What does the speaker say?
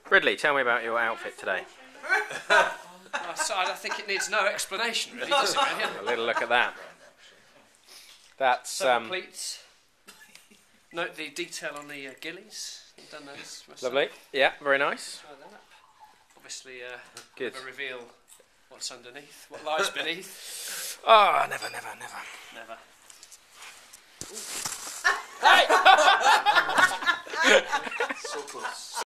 Ridley, tell me about your outfit today. I think it needs no explanation, really, does it? Really? A little look at that. That's Seven pleats. Note the detail on the gillies. I've done those myself. lovely. Yeah, very nice. Try that. Obviously, Good. never reveal what's underneath, what lies beneath. Oh, never. Never. Hey! So close.